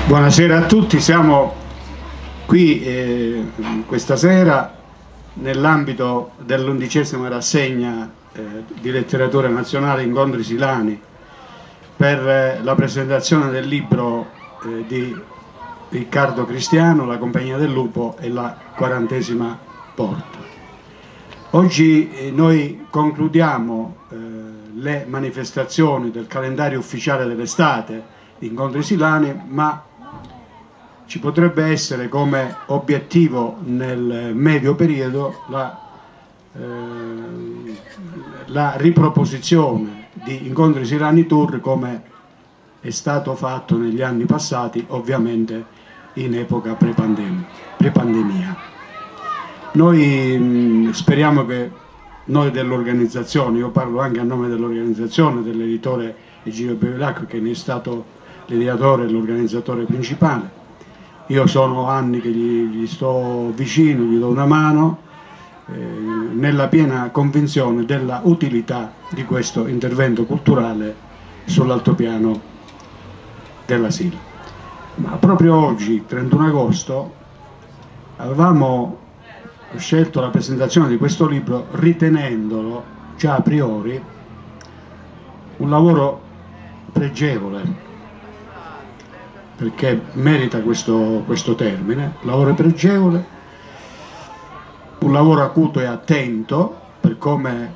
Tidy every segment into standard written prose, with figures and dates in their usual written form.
Buonasera a tutti, siamo qui questa sera nell'ambito dell'11ª rassegna di letteratura nazionale Incontri Silani per la presentazione del libro di Riccardo Cristiano, La Compagnia del Lupo e la 40ª Porta. Oggi noi concludiamo le manifestazioni del calendario ufficiale dell'estate di Incontri Silani, ma ci potrebbe essere come obiettivo nel medio periodo la riproposizione di Incontri Silani Tour, come è stato fatto negli anni passati, ovviamente in epoca pre-pandemia. Noi speriamo che noi dell'organizzazione, io parlo anche a nome dell'organizzazione, dell'editore Egidio Bevilacqua, che ne è stato l'editore e l'organizzatore principale. Io sono anni che gli sto vicino, gli do una mano, nella piena convinzione della utilità di questo intervento culturale sull'altopiano della Sila. Ma proprio oggi, 31 agosto, avevamo scelto la presentazione di questo libro ritenendolo già a priori un lavoro pregevole, perché merita questo termine, lavoro pregevole, un lavoro acuto e attento, per come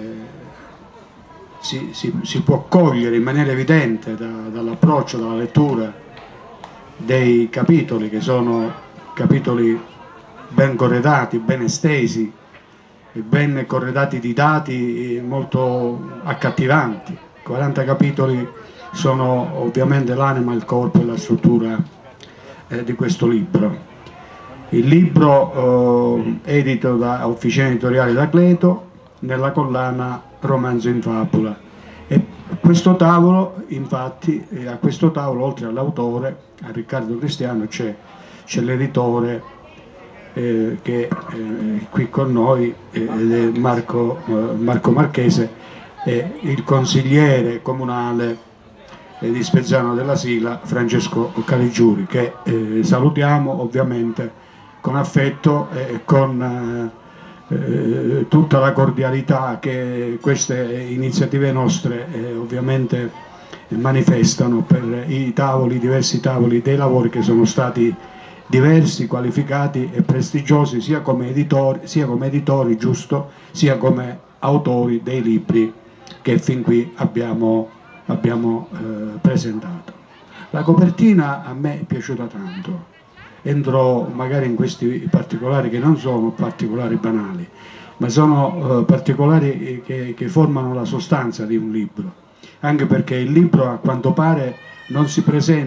si può cogliere in maniera evidente dall'approccio, dalla lettura dei capitoli, che sono capitoli ben corredati, ben estesi, ben corredati di dati molto accattivanti. 40 capitoli sono ovviamente l'anima, il corpo e la struttura di questo libro. Il libro edito da Officina Editoriale d'Acleto nella collana Romanzo in Fabula. E questo tavolo, infatti, a questo tavolo, oltre all'autore, a Riccardo Cristiano, c'è l'editore che è qui con noi, ed è Marco Marchese, e il consigliere comunale di Spezzano della Sila, Francesco Caligiuri, che salutiamo ovviamente con affetto e con tutta la cordialità che queste iniziative nostre ovviamente manifestano per i diversi tavoli dei lavori che sono stati diversi, qualificati e prestigiosi, sia come editori, giusto, sia come autori dei libri che fin qui abbiamo presentato. La copertina a me è piaciuta tanto. Entro magari in questi particolari, che non sono particolari banali, ma sono particolari che formano la sostanza di un libro, anche perché il libro, a quanto pare, non si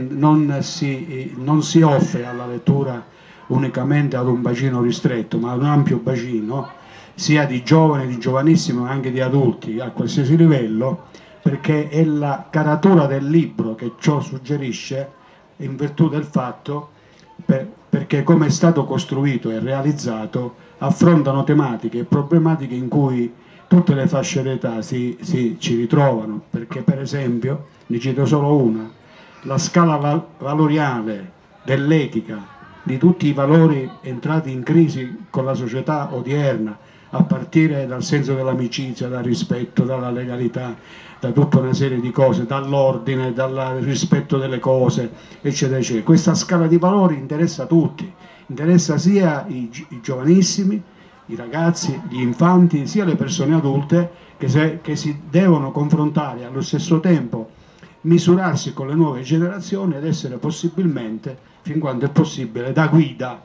offre alla lettura unicamente ad un bacino ristretto, ma ad un ampio bacino, sia di giovani, di giovanissimi, ma anche di adulti a qualsiasi livello, perché è la caratura del libro che ciò suggerisce, in virtù del fatto perché come è stato costruito e realizzato affrontano tematiche e problematiche in cui tutte le fasce d'età ci ritrovano, perché per esempio, ne cito solo una, la scala valoriale dell'etica, di tutti i valori entrati in crisi con la società odierna, a partire dal senso dell'amicizia, dal rispetto, dalla legalità, da tutta una serie di cose, dall'ordine, dal rispetto delle cose, eccetera, eccetera. Questa scala di valori interessa a tutti, interessa sia i giovanissimi, i ragazzi, gli infanti, sia le persone adulte che si devono confrontare, allo stesso tempo misurarsi con le nuove generazioni ed essere possibilmente, fin quanto è possibile, da guida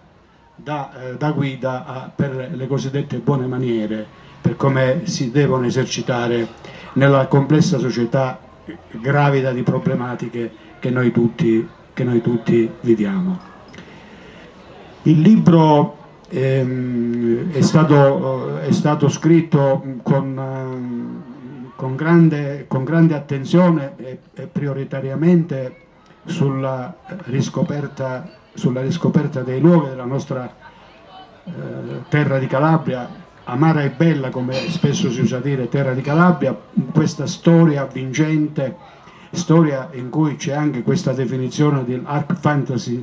per le cosiddette buone maniere, per come si devono esercitare nella complessa società gravida di problematiche che noi tutti viviamo. Il libro è stato scritto con grande attenzione e prioritariamente sulla riscoperta dei luoghi della nostra terra di Calabria, amara e bella, come spesso si usa dire, terra di Calabria, questa storia avvincente storia in cui c'è anche questa definizione di art fantasy,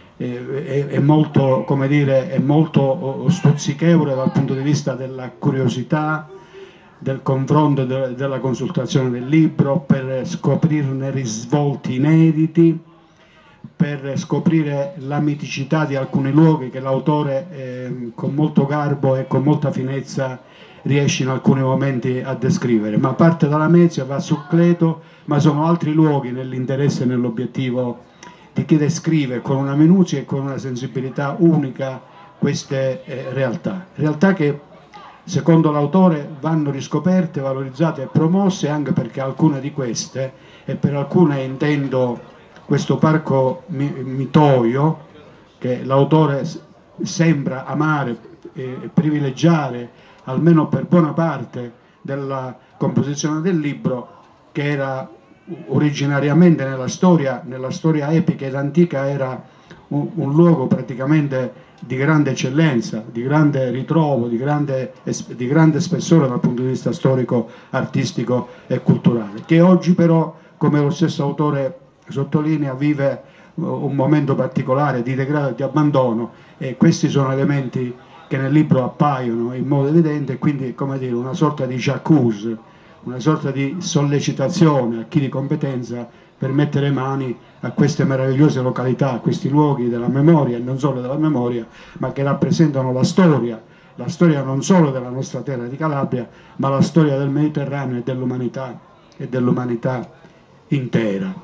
è molto, come dire, è molto stuzzichevole dal punto di vista della curiosità, del confronto, della consultazione del libro, per scoprirne risvolti inediti, per scoprire la miticità di alcuni luoghi che l'autore con molto garbo e con molta finezza riesce in alcuni momenti a descrivere, ma parte dalla Lamezia, va su Cleto, ma sono altri luoghi nell'interesse e nell'obiettivo di chi descrive con una minuzia e con una sensibilità unica queste realtà che secondo l'autore vanno riscoperte, valorizzate e promosse, anche perché alcune di queste, e per alcune intendo questo parco mitoio che l'autore sembra amare e privilegiare, almeno per buona parte della composizione del libro, che era originariamente nella storia epica ed antica era un luogo praticamente di grande eccellenza, di grande ritrovo, di grande spessore dal punto di vista storico, artistico e culturale, che oggi però, come lo stesso autore sottolinea, vive un momento particolare di degrado e di abbandono, e questi sono elementi che nel libro appaiono in modo evidente, quindi, come dire, una sorta di j'accuse, una sorta di sollecitazione a chi di competenza per mettere mani a queste meravigliose località, a questi luoghi della memoria, e non solo della memoria, ma che rappresentano la storia non solo della nostra terra di Calabria, ma la storia del Mediterraneo e dell'umanità intera.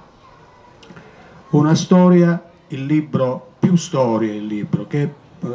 Una storia, il libro, più storie il libro, che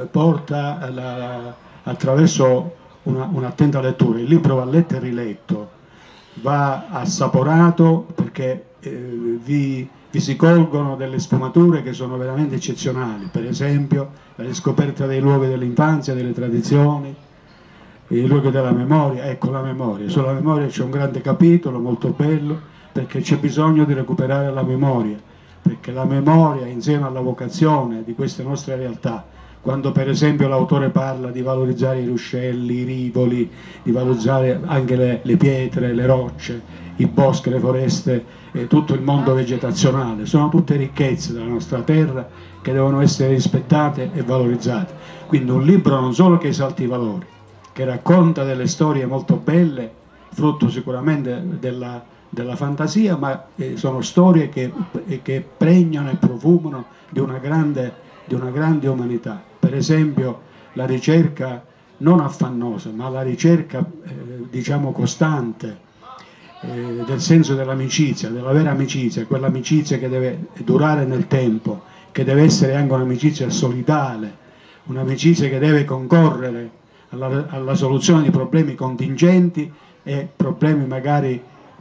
porta attraverso un'attenta lettura. Il libro va letto e riletto, va assaporato, perché vi si colgono delle sfumature che sono veramente eccezionali, per esempio la riscoperta dei luoghi dell'infanzia, delle tradizioni, i luoghi della memoria. Ecco, la memoria, sulla memoria c'è un grande capitolo molto bello, perché c'è bisogno di recuperare la memoria, perché la memoria insieme alla vocazione di queste nostre realtà, quando per esempio l'autore parla di valorizzare i ruscelli, i rivoli, di valorizzare anche le pietre, le rocce, i boschi, le foreste, tutto il mondo vegetazionale, sono tutte ricchezze della nostra terra che devono essere rispettate e valorizzate. Quindi un libro non solo che esalti i valori, che racconta delle storie molto belle, frutto sicuramente della fantasia, ma sono storie che pregnano e profumano di una grande umanità. Per esempio la ricerca non affannosa, ma la ricerca diciamo costante del senso dell'amicizia, della vera amicizia, quell'amicizia che deve durare nel tempo, che deve essere anche un'amicizia solidale, un'amicizia che deve concorrere alla soluzione di problemi contingenti e problemi magari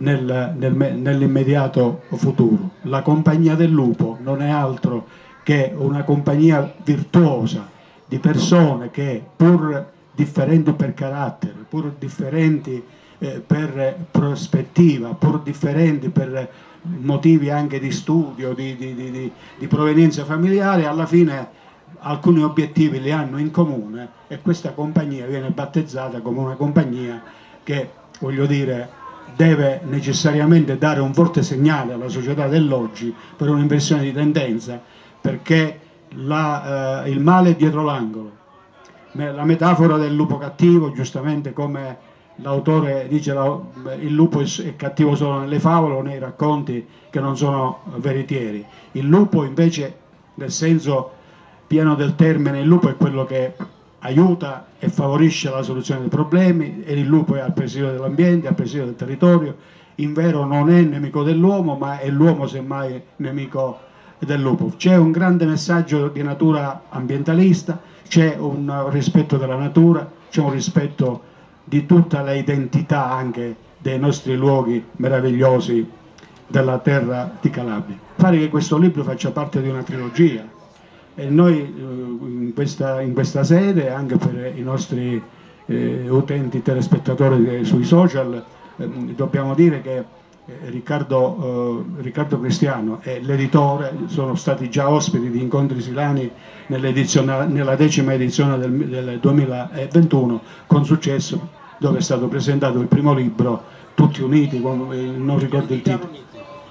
nell'immediato futuro. La compagnia del lupo non è altro che una compagnia virtuosa di persone che, pur differenti per carattere, pur differenti per prospettiva, pur differenti per motivi anche di studio, di provenienza familiare, alla fine alcuni obiettivi li hanno in comune, e questa compagnia viene battezzata come una compagnia che, voglio dire, deve necessariamente dare un forte segnale alla società dell'oggi per un'inversione di tendenza, perché il male è dietro l'angolo. La metafora del lupo cattivo, giustamente come l'autore dice, il lupo è cattivo solo nelle favole o nei racconti che non sono veritieri. Il lupo invece, nel senso pieno del termine, il lupo è quello che aiuta e favorisce la soluzione dei problemi, e il lupo è al presidio dell'ambiente, al presidio del territorio. Invero non è nemico dell'uomo, ma è l'uomo semmai nemico del lupo. C'è un grande messaggio di natura ambientalista, c'è un rispetto della natura, c'è un rispetto di tutta la identità anche dei nostri luoghi meravigliosi della terra di Calabria. Pare che questo libro faccia parte di una trilogia, e noi in questa sede, anche per i nostri utenti telespettatori sui social, dobbiamo dire che Riccardo Cristiano e l'editore sono stati già ospiti di Incontri Silani nella 10ª edizione del 2021 con successo, dove è stato presentato il primo libro, Tutti Uniti, non ricordo il titolo,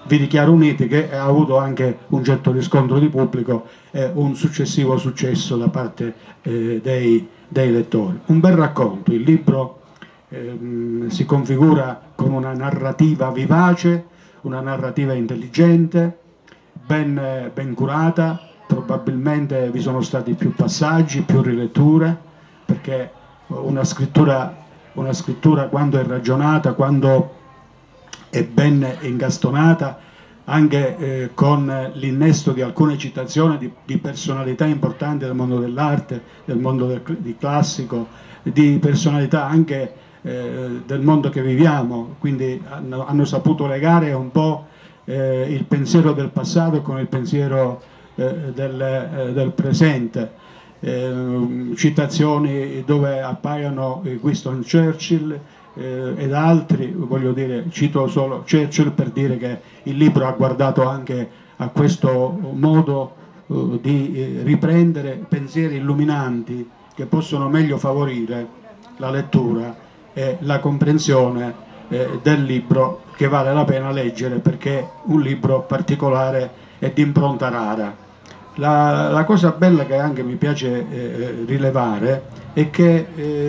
Vi dichiaro uniti, che ha avuto anche un certo riscontro di pubblico e un successivo successo da parte dei lettori. Un bel racconto, il libro si configura con una narrativa vivace, una narrativa intelligente, ben curata. Probabilmente vi sono stati più passaggi, più riletture, perché una scrittura quando è ragionata, quando è ben incastonata, anche con l'innesto di alcune citazioni di personalità importanti del mondo dell'arte, del mondo di classico, di personalità anche del mondo che viviamo, quindi hanno saputo legare un po' il pensiero del passato con il pensiero del presente. Citazioni dove appaiono Winston Churchill ed altri, voglio dire, cito solo Churchill per dire che il libro ha guardato anche a questo modo di riprendere pensieri illuminanti che possono meglio favorire la lettura e la comprensione del libro, che vale la pena leggere perché è un libro particolare e di impronta rara. La cosa bella che anche mi piace rilevare è che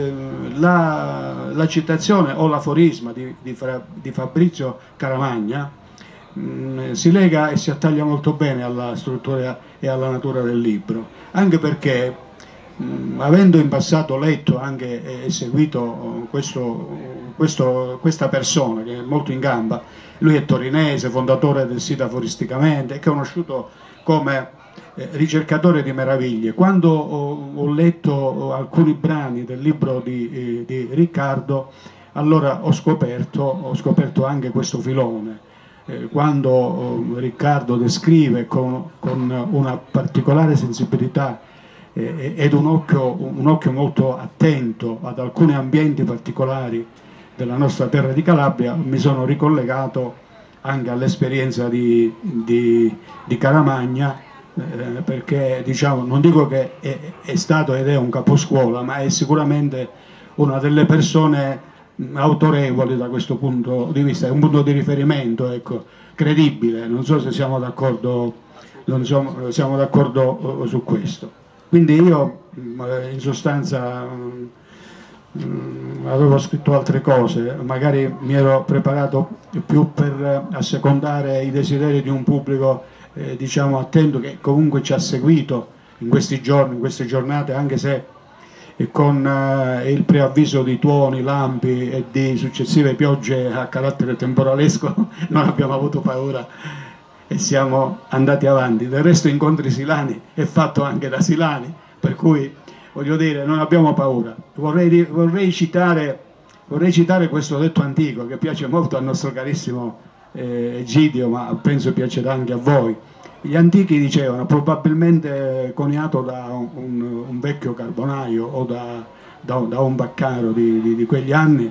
la citazione o l'aforisma di Fabrizio Caramagna si lega e si attaglia molto bene alla struttura e alla natura del libro, anche perché avendo in passato letto anche e seguito questa persona che è molto in gamba, lui è torinese, fondatore del sito Aforisticamente, è conosciuto come ricercatore di meraviglie. Quando ho letto alcuni brani del libro di Riccardo, allora ho scoperto anche questo filone. Quando Riccardo descrive con una particolare sensibilità ed un occhio molto attento ad alcuni ambienti particolari della nostra terra di Calabria, mi sono ricollegato anche all'esperienza di Caramagna, perché diciamo, non dico che è stato ed è un caposcuola, ma è sicuramente una delle persone autorevoli da questo punto di vista, è un punto di riferimento, ecco, credibile. Non so se siamo d'accordo, siamo d'accordo su questo. Quindi io in sostanza avevo scritto altre cose, magari mi ero preparato più per assecondare i desideri di un pubblico diciamo attento, che comunque ci ha seguito in questi giorni, in queste giornate, anche se con il preavviso di tuoni, lampi e di successive piogge a carattere temporalesco non abbiamo avuto paura e siamo andati avanti. Del resto Incontri Silani è fatto anche da silani, per cui voglio dire, non abbiamo paura. Vorrei citare questo detto antico che piace molto al nostro carissimo Egidio, ma penso piacerà anche a voi. Gli antichi dicevano, probabilmente coniato da un vecchio carbonaio o da un baccaro di quegli anni,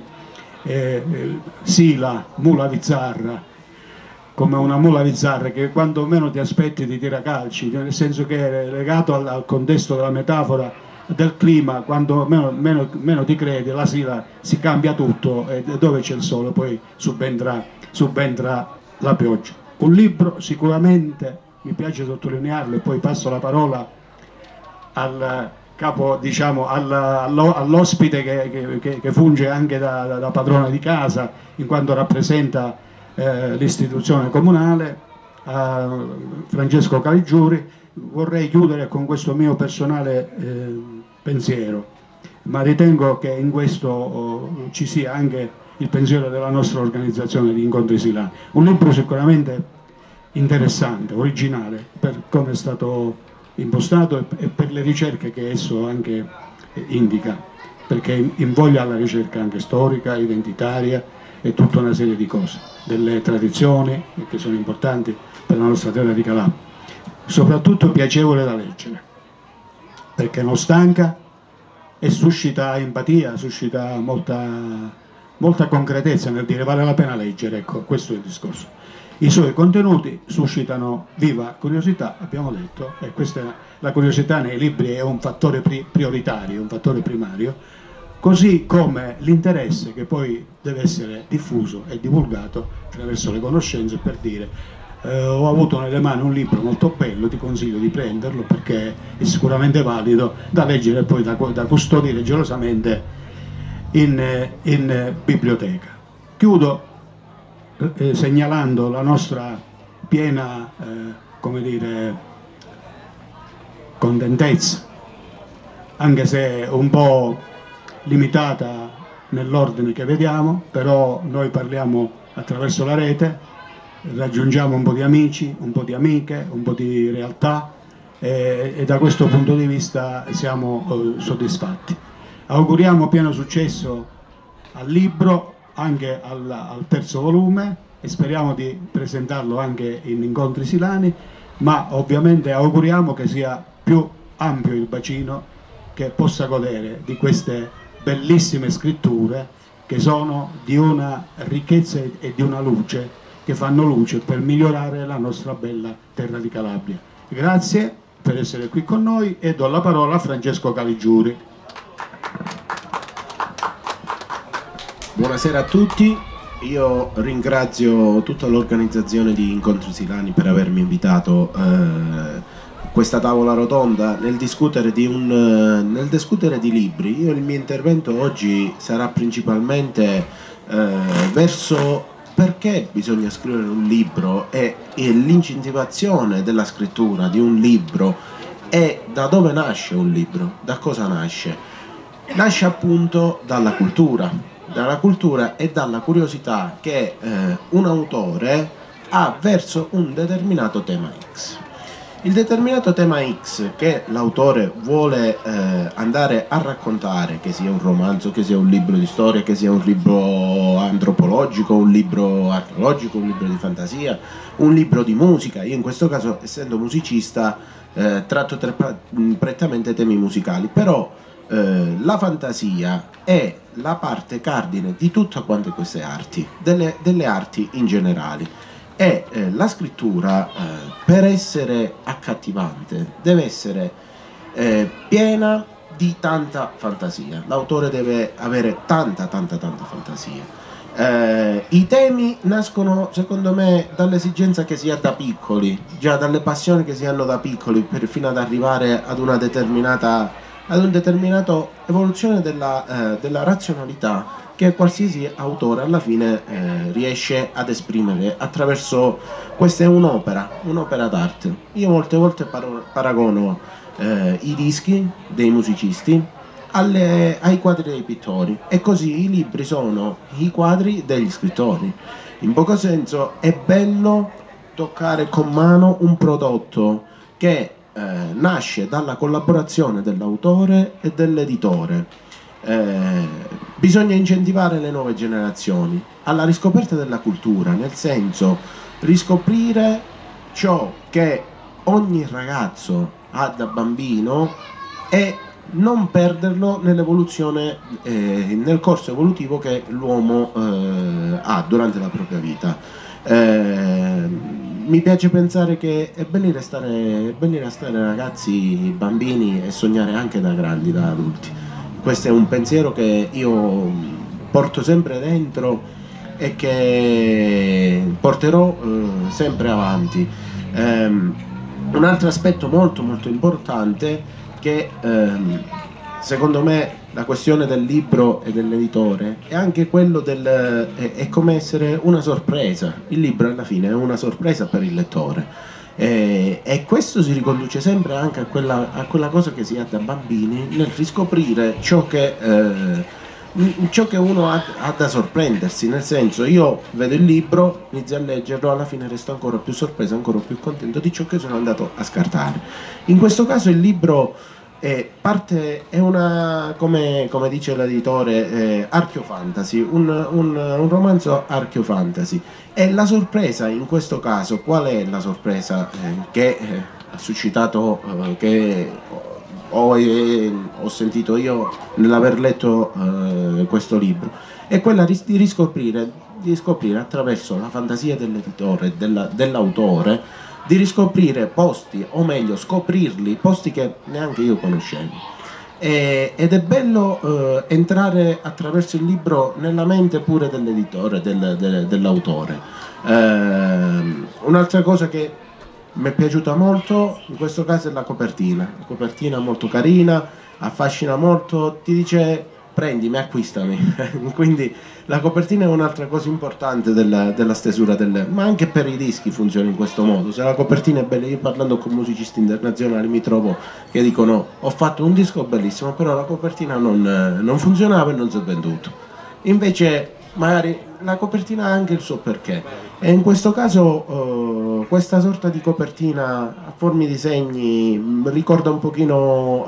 Sila, mula bizzarra, come una mula bizzarra che quando meno ti aspetti ti tira calci, nel senso che è legato al contesto della metafora del clima. Quando meno ti credi, la sila si cambia tutto e dove c'è il sole poi subentra la pioggia. Un libro sicuramente, mi piace sottolinearlo e poi passo la parola al capo, diciamo, all'ospite che funge anche da padrone di casa in quanto rappresenta l'istituzione comunale, Francesco Caligiuri. Vorrei chiudere con questo mio personale pensiero, ma ritengo che in questo ci sia anche il pensiero della nostra organizzazione di Incontri Silani. Un libro sicuramente interessante, originale, per come è stato impostato e per le ricerche che esso anche indica, perché invoglia alla ricerca anche storica, identitaria e tutta una serie di cose, delle tradizioni che sono importanti per la nostra terra di Calabria. Soprattutto piacevole da leggere, perché non stanca e suscita empatia, suscita molta concretezza nel dire vale la pena leggere, ecco, questo è il discorso. I suoi contenuti suscitano viva curiosità, abbiamo detto, e questa la curiosità nei libri è un fattore prioritario, un fattore primario, così come l'interesse che poi deve essere diffuso e divulgato attraverso le conoscenze, per dire ho avuto nelle mani un libro molto bello, ti consiglio di prenderlo perché è sicuramente valido da leggere e poi da custodire gelosamente in biblioteca. Chiudo segnalando la nostra piena come dire, contentezza, anche se un po' limitata nell'ordine che vediamo, però noi parliamo attraverso la rete, raggiungiamo un po' di amici, un po' di amiche, un po' di realtà e da questo punto di vista siamo soddisfatti. Auguriamo pieno successo al libro, anche al terzo volume, e speriamo di presentarlo anche in incontri silani, ma ovviamente auguriamo che sia più ampio il bacino che possa godere di queste bellissime scritture che sono di una ricchezza e di una luce, che fanno luce per migliorare la nostra bella terra di Calabria. Grazie per essere qui con noi e do la parola a Francesco Caligiuri. Buonasera a tutti, io ringrazio tutta l'organizzazione di Incontri Silani per avermi invitato a questa tavola rotonda nel discutere di libri. Io il mio intervento oggi sarà principalmente verso perché bisogna scrivere un libro e l'incentivazione della scrittura di un libro e da dove nasce un libro, da cosa nasce. Nasce appunto dalla cultura e dalla curiosità che un autore ha verso un determinato tema X. Il determinato tema X che l'autore vuole andare a raccontare, che sia un romanzo, che sia un libro di storia, che sia un libro antropologico, un libro archeologico, un libro di fantasia, un libro di musica. Io in questo caso, essendo musicista, tratto prettamente temi musicali, però la fantasia è la parte cardine di tutte quante queste arti, delle arti in generale. E la scrittura per essere accattivante deve essere piena di tanta fantasia. L'autore deve avere tanta fantasia. I temi nascono secondo me dall'esigenza che si ha da piccoli, già dalle passioni che si hanno da piccoli, fino ad arrivare ad un determinato evoluzione della razionalità che qualsiasi autore alla fine riesce ad esprimere attraverso. Questa è un'opera d'arte. Io molte volte paragono i dischi dei musicisti ai quadri dei pittori, e così i libri sono i quadri degli scrittori. In poco senso è bello toccare con mano un prodotto che nasce dalla collaborazione dell'autore e dell'editore. Bisogna incentivare le nuove generazioni alla riscoperta della cultura, nel senso riscoprire ciò che ogni ragazzo ha da bambino e non perderlo nell'evoluzione, nel corso evolutivo che l'uomo ha durante la propria vita. Mi piace pensare che è bene restare ragazzi, bambini, e sognare anche da grandi, da adulti. Questo è un pensiero che io porto sempre dentro e che porterò sempre avanti. Un altro aspetto molto importante che secondo me la questione del libro e dell'editore è anche quello è come essere una sorpresa. Il libro alla fine è una sorpresa per il lettore. E questo si riconduce sempre anche a quella cosa che si ha da bambini, nel riscoprire ciò che uno ha da sorprendersi. Nel senso, io vedo il libro, inizio a leggerlo, alla fine resto ancora più sorpreso, ancora più contento di ciò che sono andato a scartare. In questo caso il libro è una, come dice l'editore, archeofantasy, un romanzo archeofantasy. E la sorpresa in questo caso, qual è la sorpresa che ha suscitato, che ho sentito io nell'aver letto questo libro? È quella di riscoprire attraverso la fantasia dell'editore, dell'autore, di riscoprire posti, o meglio scoprirli, posti che neanche io conoscevo. ed è bello entrare attraverso il libro nella mente pure dell'editore, dell'autore. Un'altra cosa che mi è piaciuta molto in questo caso è la copertina molto carina, affascina molto, ti dice prendimi, acquistami. Quindi la copertina è un'altra cosa importante della stesura ma anche per i dischi funziona in questo modo. Se la copertina è bella, io parlando con musicisti internazionali mi trovo che dicono ho fatto un disco bellissimo però la copertina non funzionava e non si è venduto, invece magari la copertina ha anche il suo perché, e in questo caso questa sorta di copertina a forma di segni ricorda un pochino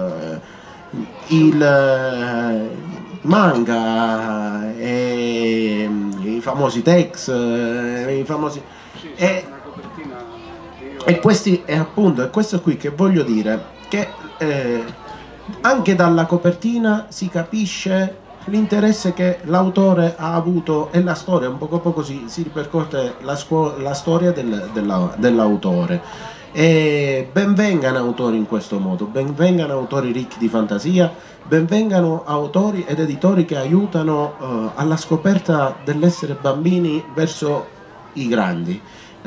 il manga e i famosi Tex, e questi è appunto, è questo qui che voglio dire, che anche dalla copertina si capisce l'interesse che l'autore ha avuto, e la storia un poco a poco si ripercorre la storia dell'autore. E benvengano autori in questo modo, benvengano autori ricchi di fantasia, benvengano autori ed editori che aiutano alla scoperta dell'essere bambini verso i grandi.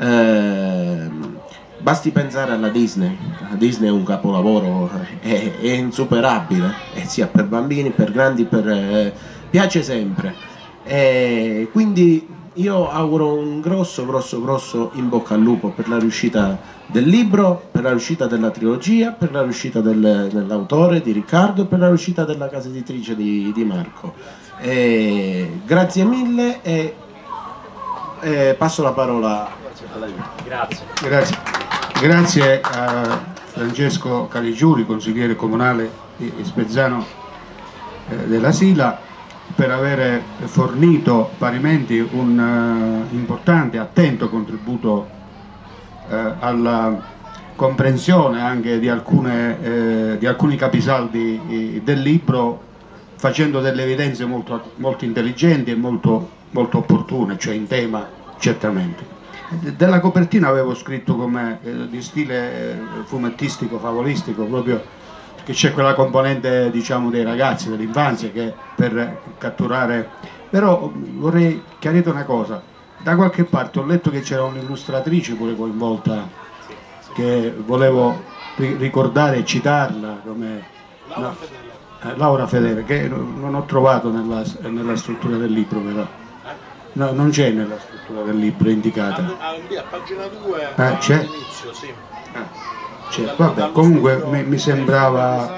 Basti pensare alla Disney. La Disney è un capolavoro, è insuperabile, sia per bambini, per grandi, piace sempre. Quindi io auguro un grosso in bocca al lupo per la riuscita del libro, per la riuscita della trilogia, per la riuscita dell'autore, di Riccardo, e per la riuscita della casa editrice di Marco. Grazie mille e passo la parola a lei. Grazie a Francesco Caligiuri, consigliere comunale di Spezzano della Sila, per aver fornito parimenti un importante, attento contributo alla comprensione anche di alcuni capisaldi del libro, facendo delle evidenze molto intelligenti e molto opportune, cioè in tema certamente. Della copertina avevo scritto come di stile fumettistico, favolistico, proprio che c'è quella componente, diciamo, dei ragazzi, dell'infanzia, che per catturare. Però vorrei chiarire una cosa: da qualche parte ho letto che c'era un'illustratrice pure coinvolta, che volevo ricordare e citarla, come Laura Fedele, che non ho trovato nella struttura del libro, però no, non c'è nella struttura del libro indicata. A pagina 2 c'è? all'inizio, sì. Vabbè, comunque mi sembrava.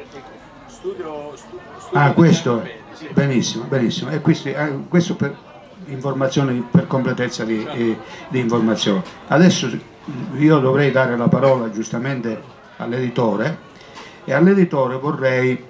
Questo, benissimo, e questo per informazioni, per completezza di informazione. Adesso io dovrei dare la parola giustamente all'editore, e all'editore vorrei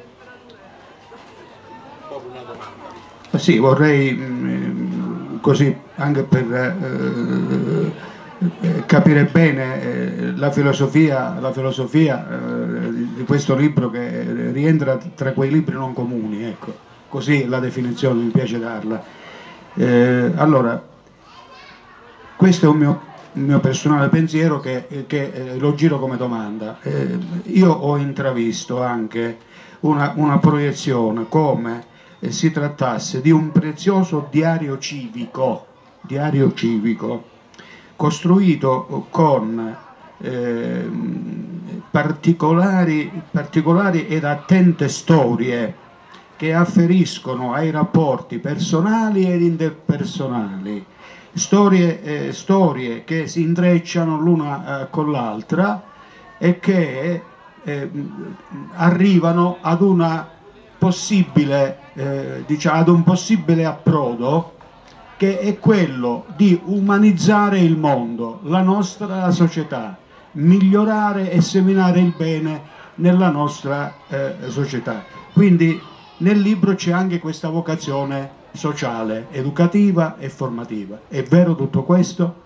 così anche per capire bene la filosofia di questo libro, che rientra tra quei libri non comuni, ecco, così la definizione mi piace darla. Allora, questo è un mio personale pensiero che lo giro come domanda. Io ho intravisto anche una proiezione come si trattasse di un prezioso diario civico costruito con particolari ed attente storie che afferiscono ai rapporti personali ed interpersonali, storie che si intrecciano l'una con l'altra e che arrivano ad un possibile approdo, che è quello di umanizzare il mondo, la nostra società, migliorare e seminare il bene nella nostra società. Quindi nel libro c'è anche questa vocazione sociale, educativa e formativa. È vero tutto questo?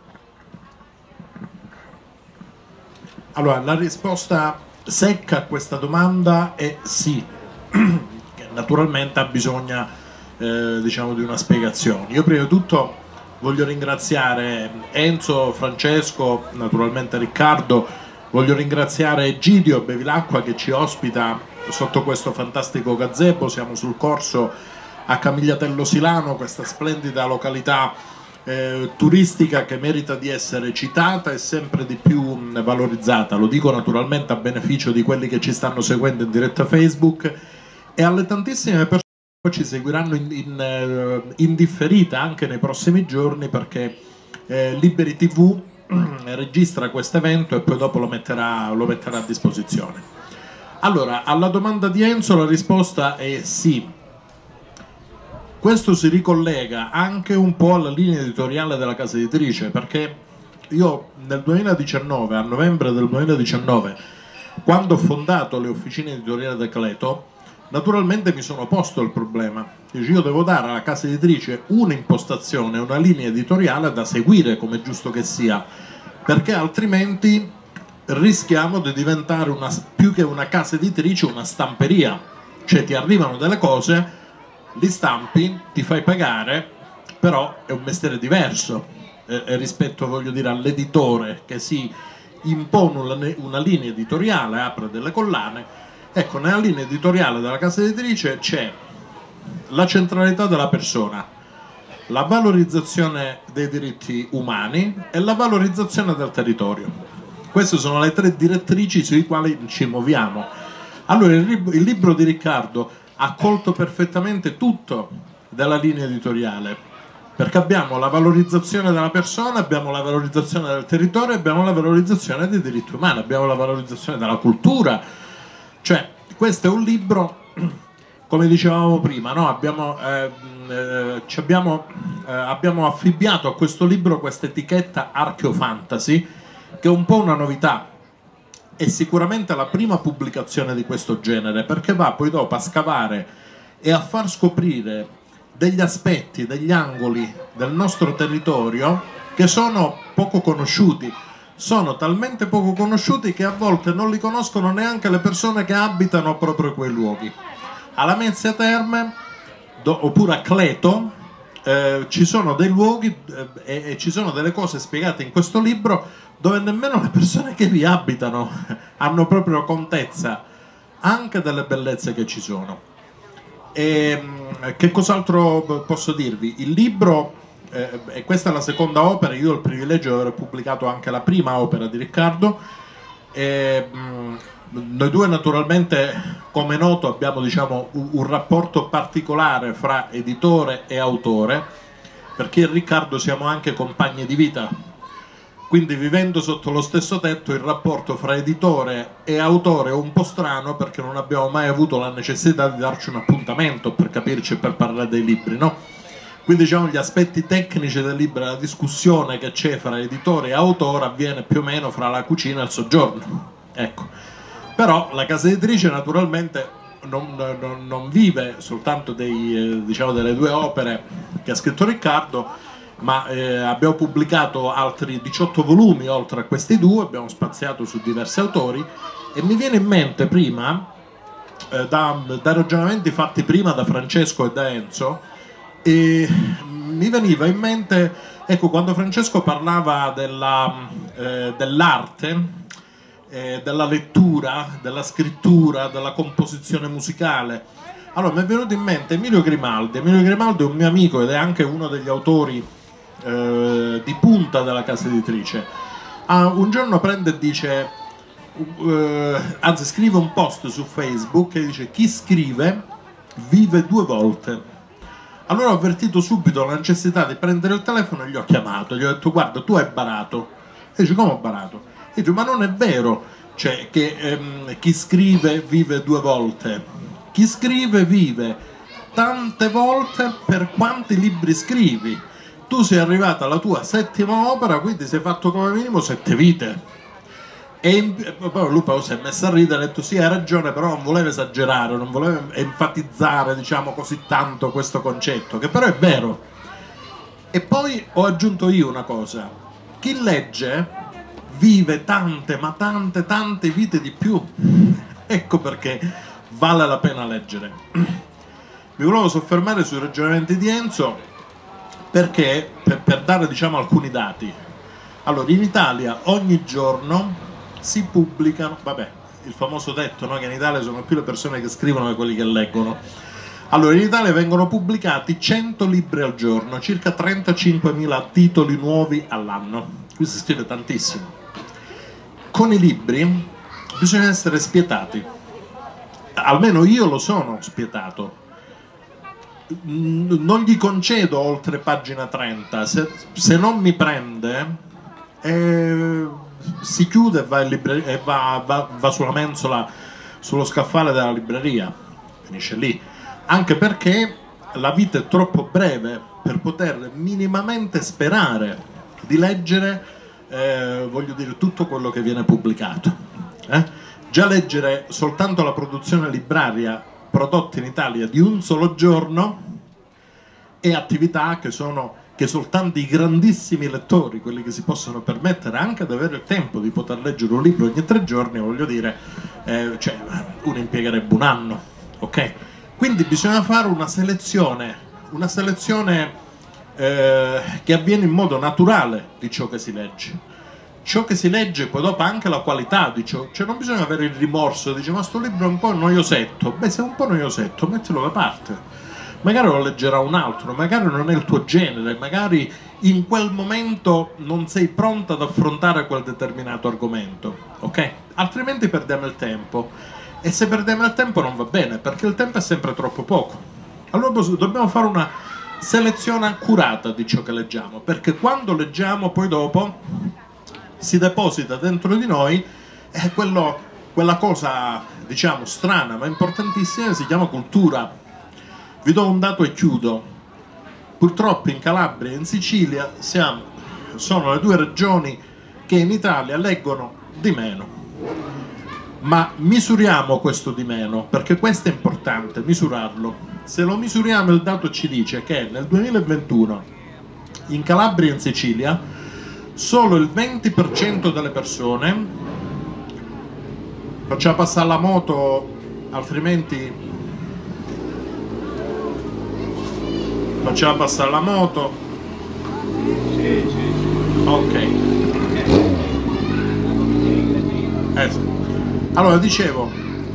Allora, la risposta secca a questa domanda è sì, che naturalmente ha bisogno diciamo di una spiegazione. Io prima di tutto voglio ringraziare Enzo, Francesco, naturalmente Riccardo Voglio ringraziare Egidio Bevilacqua che ci ospita sotto questo fantastico gazebo. Siamo sul corso a Camigliatello Silano, questa splendida località turistica che merita di essere citata e sempre di più valorizzata. Lo dico naturalmente a beneficio di quelli che ci stanno seguendo in diretta Facebook e alle tantissime persone che ci seguiranno in differita anche nei prossimi giorni, perché Liberi TV registra questo evento e poi dopo lo metterà a disposizione. Allora, alla domanda di Enzo la risposta è sì. Questo si ricollega anche un po' alla linea editoriale della casa editrice, perché io nel 2019, a novembre del 2019, quando ho fondato le officine editoriali del Cleto, naturalmente mi sono posto il problema. Io devo dare alla casa editrice un'impostazione, una linea editoriale da seguire, come è giusto che sia, perché altrimenti rischiamo di diventare più che una casa editrice, una stamperia. Cioè ti arrivano delle cose, li stampi, ti fai pagare, però è un mestiere diverso rispetto, voglio dire, all'editore che si impone una linea editoriale, apre delle collane. Ecco, nella linea editoriale della casa editrice c'è la centralità della persona, la valorizzazione dei diritti umani e la valorizzazione del territorio. Queste sono le tre direttrici sui quali ci muoviamo. Allora il libro di Riccardo ha colto perfettamente tutto della linea editoriale, perché abbiamo la valorizzazione della persona, abbiamo la valorizzazione del territorio, abbiamo la valorizzazione dei diritti umani, abbiamo la valorizzazione della cultura. Cioè, questo è un libro, come dicevamo prima, no? Abbiamo affibbiato a questo libro questa etichetta archeofantasy, che è un po' una novità. È sicuramente la prima pubblicazione di questo genere, perché va poi dopo a scavare e a far scoprire degli aspetti, degli angoli del nostro territorio che sono poco conosciuti. Sono talmente poco conosciuti che a volte non li conoscono neanche le persone che abitano proprio quei luoghi. A Lamezia Terme oppure a Cleto ci sono dei luoghi e ci sono delle cose spiegate in questo libro dove nemmeno le persone che vi abitano hanno proprio contezza anche delle bellezze che ci sono. E che cos'altro posso dirvi? Il libro, e questa è la seconda opera, io ho il privilegio di aver pubblicato anche la prima opera di Riccardo. Noi due naturalmente, come è noto, abbiamo, diciamo, un rapporto particolare fra editore e autore, perché Riccardo siamo anche compagni di vita. Quindi, vivendo sotto lo stesso tetto, il rapporto fra editore e autore è un po' strano, perché non abbiamo mai avuto la necessità di darci un appuntamento per capirci e per parlare dei libri, no? Quindi, diciamo, gli aspetti tecnici del libro, la discussione che c'è fra editore e autore avviene più o meno fra la cucina e il soggiorno. Ecco. Però la casa editrice naturalmente non vive soltanto diciamo, delle due opere che ha scritto Riccardo, ma abbiamo pubblicato altri 18 volumi oltre a questi due, abbiamo spaziato su diversi autori, e mi viene in mente prima, da ragionamenti fatti prima da Francesco e da Enzo, e mi veniva in mente, ecco, quando Francesco parlava dell'arte, della lettura, della scrittura, della composizione musicale, allora mi è venuto in mente Emilio Grimaldi. Emilio Grimaldi è un mio amico ed è anche uno degli autori di punta della casa editrice. Un giorno prende e dice, anzi scrive un post su Facebook e dice: chi scrive vive due volte. Allora ho avvertito subito la necessità di prendere il telefono e gli ho chiamato, gli ho detto: guarda, tu hai barato. E dice: come ho barato? E dice: ma non è vero, cioè, che chi scrive vive due volte. Chi scrive vive tante volte per quanti libri scrivi. Tu sei arrivata alla tua settima opera, quindi sei fatto come minimo 7 vite. E poi Lupa si è messa a ridere e ha detto: sì, hai ragione, però non voleva esagerare, non voleva enfatizzare, diciamo, così tanto questo concetto, che però è vero. E poi ho aggiunto io una cosa: chi legge vive tante, ma tante vite di più. Ecco perché vale la pena leggere. Mi volevo soffermare sui ragionamenti di Enzo, perché per dare, diciamo, alcuni dati. Allora, in Italia ogni giorno si pubblicano, vabbè, il famoso detto, no, che in Italia sono più le persone che scrivono che quelli che leggono. Allora, in Italia vengono pubblicati 100 libri al giorno, circa 35.000 titoli nuovi all'anno. Qui si scrive tantissimo. Con i libri bisogna essere spietati. Almeno io lo sono spietato. Non gli concedo oltre pagina 30. Se non mi prende, si chiude e va in libreria, e va sulla mensola, sullo scaffale della libreria. Finisce lì. Anche perché la vita è troppo breve per poter minimamente sperare di leggere, voglio dire, tutto quello che viene pubblicato. Già leggere soltanto la produzione libraria prodotta in Italia di un solo giorno è attività che soltanto i grandissimi lettori, quelli che si possono permettere anche di avere il tempo di poter leggere un libro ogni 3 giorni, voglio dire, cioè, uno impiegherebbe un anno, ok? Quindi bisogna fare una selezione che avviene in modo naturale di ciò che si legge. Ciò che si legge, poi dopo anche la qualità di ciò, cioè non bisogna avere il rimorso, dice ma sto libro è un po' noiosetto, beh se è un po' noiosetto mettilo da parte, magari lo leggerà un altro, magari non è il tuo genere, magari in quel momento non sei pronta ad affrontare quel determinato argomento, ok? Altrimenti perdiamo il tempo. E se perdiamo il tempo non va bene, perché il tempo è sempre troppo poco. Allora dobbiamo fare una selezione accurata di ciò che leggiamo, perché quando leggiamo poi dopo si deposita dentro di noi quella cosa, diciamo, strana ma importantissima che si chiama cultura. Vi do un dato e chiudo. Purtroppo in Calabria e in Sicilia sono le 2 regioni che in Italia leggono di meno. Ma misuriamo questo di meno, perché questo è importante, misurarlo. Se lo misuriamo, il dato ci dice che nel 2021 in Calabria e in Sicilia solo il 20% delle persone, facciamo passare la moto, altrimenti facciamo passare la moto, ok. Allora dicevo,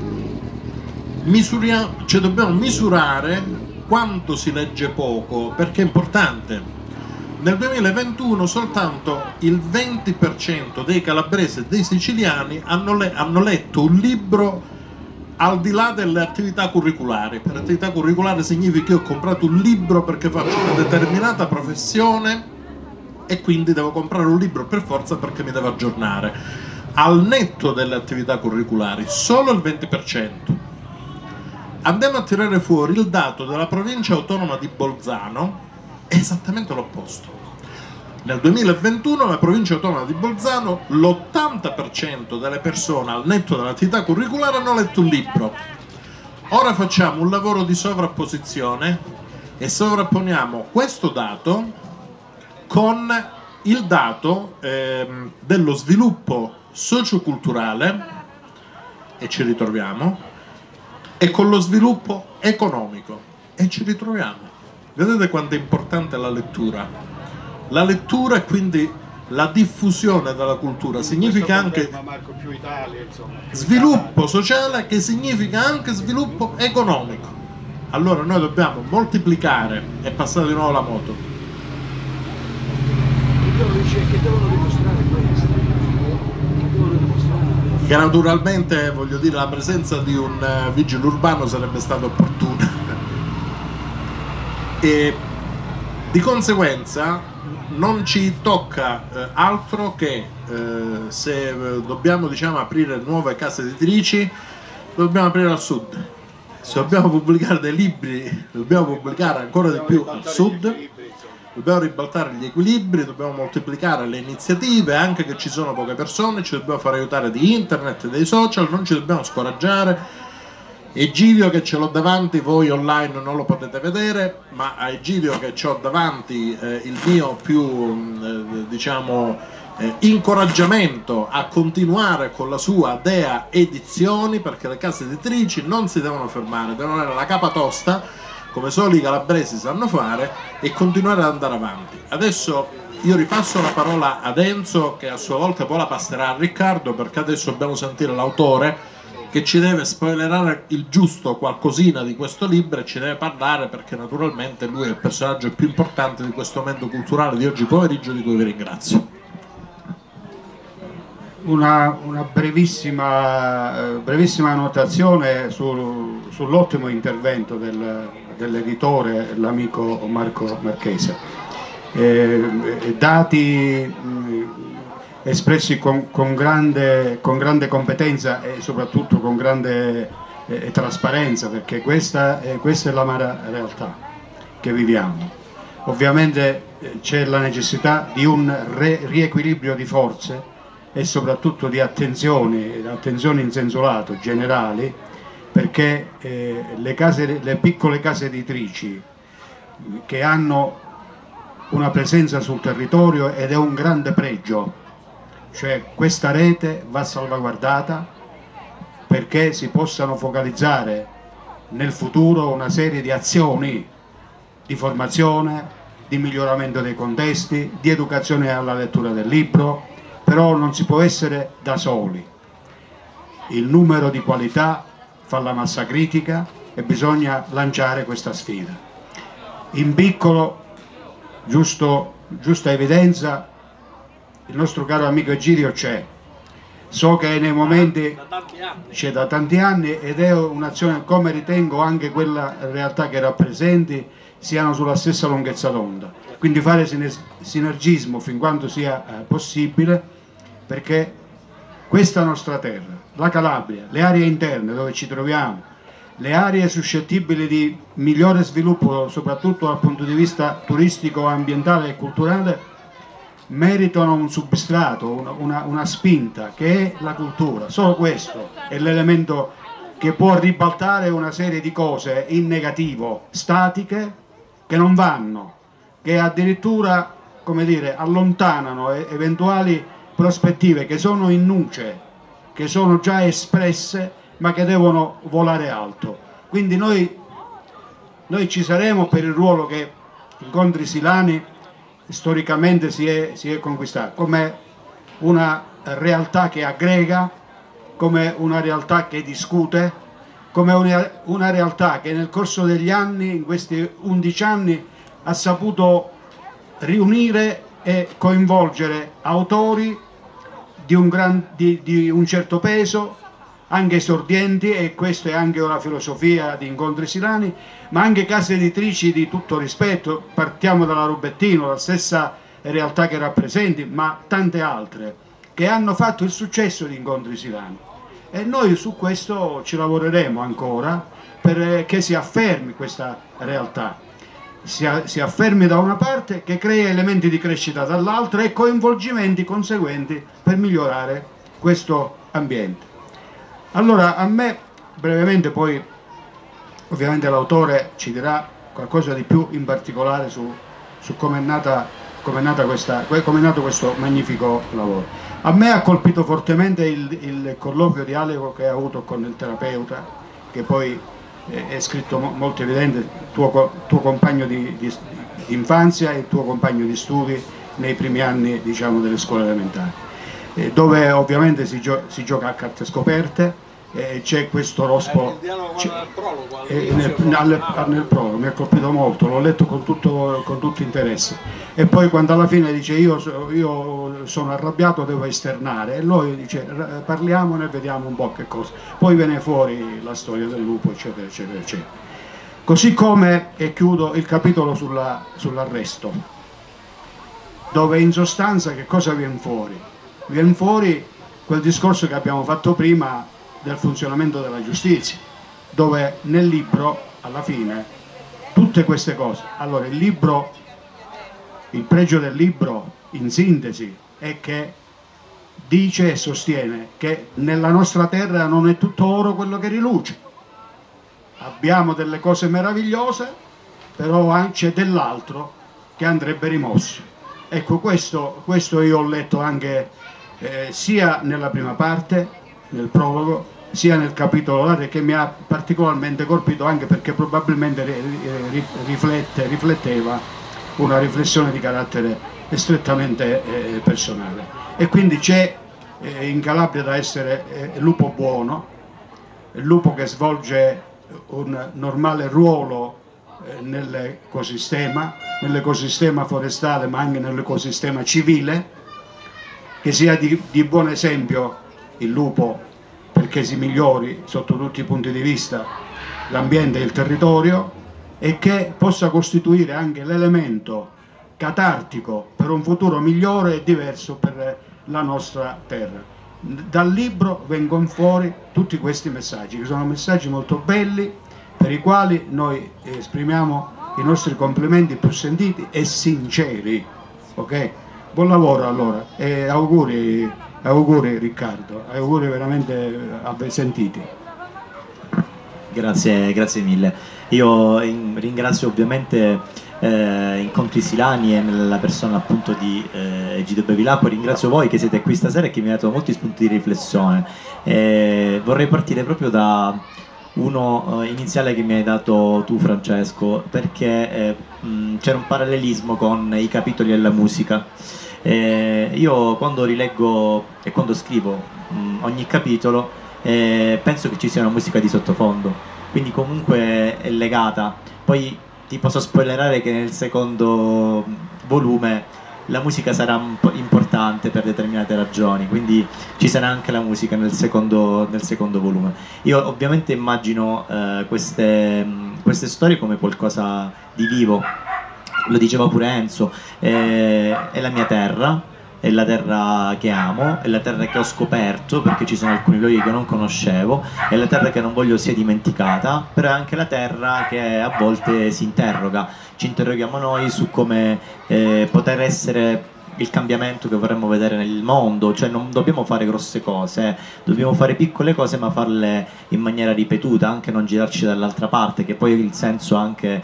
cioè dobbiamo misurare quanto si legge poco, perché è importante. Nel 2021 soltanto il 20% dei calabresi e dei siciliani hanno letto un libro al di là delle attività curriculari. Per attività curriculare significa che io ho comprato un libro perché faccio una determinata professione e quindi devo comprare un libro per forza perché mi devo aggiornare. Al netto delle attività curriculari, solo il 20%. Andiamo a tirare fuori il dato della provincia autonoma di Bolzano, è esattamente l'opposto. Nel 2021 nella provincia autonoma di Bolzano l'80% delle persone al netto dell'attività curriculare hanno letto un libro. Ora facciamo un lavoro di sovrapposizione e sovrapponiamo questo dato con il dato dello sviluppo socioculturale, e ci ritroviamo, e con lo sviluppo economico, e ci ritroviamo. Vedete quanto è importante la lettura? La lettura e quindi la diffusione della cultura significa anche sviluppo sociale, che significa anche sviluppo economico. Allora noi dobbiamo moltiplicare, e passare di nuovo la moto. Che devono dimostrare questo? Che naturalmente, voglio dire, la presenza di un vigile urbano sarebbe stata opportuna. E di conseguenza non ci tocca altro che se dobbiamo, diciamo, aprire nuove case editrici, dobbiamo aprire al sud. Se dobbiamo pubblicare dei libri, dobbiamo pubblicare ancora di più al sud. Dobbiamo ribaltare gli equilibri, dobbiamo moltiplicare le iniziative, anche che ci sono poche persone, ci dobbiamo fare aiutare di internet e dei social, non ci dobbiamo scoraggiare. Egidio che ce l'ho davanti, voi online non lo potete vedere, ma a Egidio che ho davanti il mio più diciamo incoraggiamento a continuare con la sua Dea Edizioni, perché le case editrici non si devono fermare, devono avere la capa tosta come solo i calabresi sanno fare e continuare ad andare avanti. Adesso Io ripasso la parola ad Enzo, che a sua volta poi la passerà a Riccardo, perché adesso dobbiamo sentire l'autore che ci deve spoilerare il giusto qualcosina di questo libro e ci deve parlare, perché naturalmente lui è il personaggio più importante di questo momento culturale di oggi pomeriggio, di cui vi ringrazio. Una brevissima annotazione sull'ottimo intervento dell'editore, l'amico Marco Marchese. Dati espressi con grande competenza e soprattutto con grande trasparenza, perché questa è l'amara realtà che viviamo. Ovviamente c'è la necessità di un riequilibrio di forze e soprattutto di attenzioni in senso lato, generali, perché le piccole case editrici che hanno una presenza sul territorio, ed è un grande pregio, cioè questa rete va salvaguardata perché si possano focalizzare nel futuro una serie di azioni di formazione, di miglioramento dei contesti, di educazione alla lettura del libro, però non si può essere da soli. Il numero di qualità fa la massa critica e bisogna lanciare questa sfida. In piccolo, giusta evidenza, il nostro caro amico Egidio c'è. So che nei momenti c'è da tanti anni ed è un'azione, come ritengo anche quella realtà che rappresenti siano sulla stessa lunghezza d'onda. Quindi fare sinergismo fin quanto sia possibile, perché questa nostra terra, la Calabria, le aree interne dove ci troviamo, le aree suscettibili di migliore sviluppo soprattutto dal punto di vista turistico, ambientale e culturale, meritano un substrato, una spinta che è la cultura. Solo questo è l'elemento che può ribaltare una serie di cose in negativo, statiche, che non vanno, che addirittura, come dire, allontanano eventuali prospettive che sono in nuce, che sono già espresse, ma che devono volare alto. Quindi noi ci saremo per il ruolo che Incontri Silani storicamente si è conquistato, come una realtà che aggrega, come una realtà che discute, come una realtà che nel corso degli anni, in questi 11 anni, ha saputo riunire e coinvolgere autori di un certo peso, anche esordienti, e questa è anche una filosofia di Incontri Silani, ma anche case editrici di tutto rispetto. Partiamo dalla Rubettino, la stessa realtà che rappresenti, ma tante altre che hanno fatto il successo di Incontri Silani, e noi su questo ci lavoreremo ancora perché si affermi questa realtà, si affermi da una parte, che crea elementi di crescita dall'altra e coinvolgimenti conseguenti per migliorare questo ambiente. Allora, a me brevemente, poi ovviamente l'autore ci dirà qualcosa di più in particolare su come è nato questo magnifico lavoro. A me ha colpito fortemente il colloquio dialogo che ha avuto con il terapeuta, che poi è scritto molto evidente, tuo compagno di infanzia e il tuo compagno di studi nei primi anni, diciamo, delle scuole elementari, dove ovviamente si gioca a carte scoperte. C'è questo rospo nel prologo, mi ha colpito molto, l'ho letto con tutto interesse, e poi quando alla fine dice io sono arrabbiato, devo esternare, e lui dice parliamone e vediamo un po' che cosa, poi viene fuori la storia del lupo, eccetera eccetera eccetera. Così come, e chiudo, il capitolo sull'arresto, dove in sostanza che cosa viene fuori? Viene fuori quel discorso che abbiamo fatto prima del funzionamento della giustizia, dove nel libro alla fine tutte queste cose. Allora il pregio del libro in sintesi è che dice e sostiene che nella nostra terra non è tutto oro quello che riluce, abbiamo delle cose meravigliose, però c'è dell'altro che andrebbe rimosso. Ecco, questo io ho letto anche sia nella prima parte, nel prologo, sia nel capitolo là, che mi ha particolarmente colpito, anche perché probabilmente rifletteva una riflessione di carattere strettamente personale. E quindi c'è in Calabria da essere il lupo buono, il lupo che svolge un normale ruolo nell'ecosistema forestale, ma anche nell'ecosistema civile, che sia di buon esempio il lupo perché si migliori sotto tutti i punti di vista l'ambiente e il territorio, e che possa costituire anche l'elemento catartico per un futuro migliore e diverso per la nostra terra. Dal libro vengono fuori tutti questi messaggi, che sono messaggi molto belli, per i quali noi esprimiamo i nostri complimenti più sentiti e sinceri. Ok? Buon lavoro allora e auguri Riccardo, auguri veramente sentiti. Grazie mille. Io ringrazio ovviamente Incontri Silani e nella persona appunto di Egidio Bevilacqua. Ringrazio voi che siete qui stasera e che mi avete dato molti spunti di riflessione. Vorrei partire proprio da uno iniziale che mi hai dato tu, Francesco, perché c'era un parallelismo con i capitoli e la musica. Io quando rileggo e quando scrivo ogni capitolo penso che ci sia una musica di sottofondo, quindi comunque è legata. Poi ti posso spoilerare che nel secondo volume la musica sarà importante per determinate ragioni, quindi ci sarà anche la musica nel secondo volume. Io ovviamente immagino queste storie come qualcosa di vivo, lo diceva pure Enzo, è la mia terra, è la terra che amo, è la terra che ho scoperto perché ci sono alcuni luoghi che non conoscevo, è la terra che non voglio sia dimenticata, però è anche la terra che a volte si interroga. Ci interroghiamo noi su come poter essere il cambiamento che vorremmo vedere nel mondo, cioè non dobbiamo fare grosse cose, dobbiamo fare piccole cose ma farle in maniera ripetuta, anche non girarci dall'altra parte, che poi è il senso anche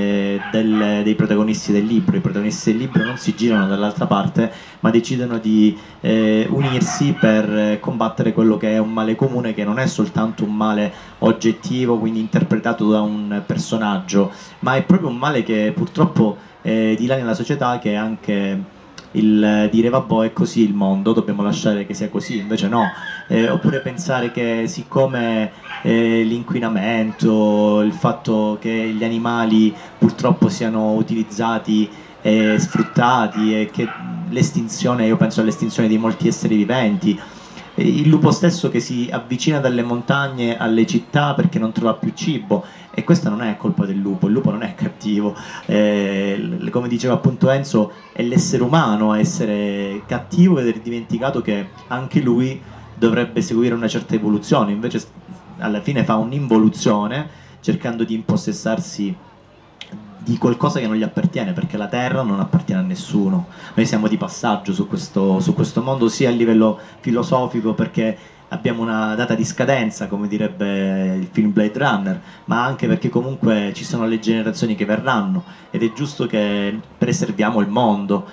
dei protagonisti del libro. I protagonisti del libro non si girano dall'altra parte ma decidono di unirsi per combattere quello che è un male comune, che non è soltanto un male oggettivo, quindi interpretato da un personaggio, ma è proprio un male che purtroppo dilania la società, che è anche il dire vabbè è così il mondo, dobbiamo lasciare che sia così, invece no. Oppure pensare che siccome l'inquinamento, il fatto che gli animali purtroppo siano utilizzati e sfruttati, e che l'estinzione, io penso all'estinzione di molti esseri viventi, il lupo stesso che si avvicina dalle montagne alle città perché non trova più cibo, e questa non è colpa del lupo, il lupo non è cattivo, come diceva appunto Enzo, è l'essere umano a essere cattivo ed è dimenticato che anche lui dovrebbe seguire una certa evoluzione, invece alla fine fa un'involuzione cercando di impossessarsi di qualcosa che non gli appartiene, perché la terra non appartiene a nessuno. Noi siamo di passaggio su questo mondo, sia a livello filosofico perché abbiamo una data di scadenza, come direbbe il film Blade Runner, ma anche perché comunque ci sono le generazioni che verranno ed è giusto che preserviamo il mondo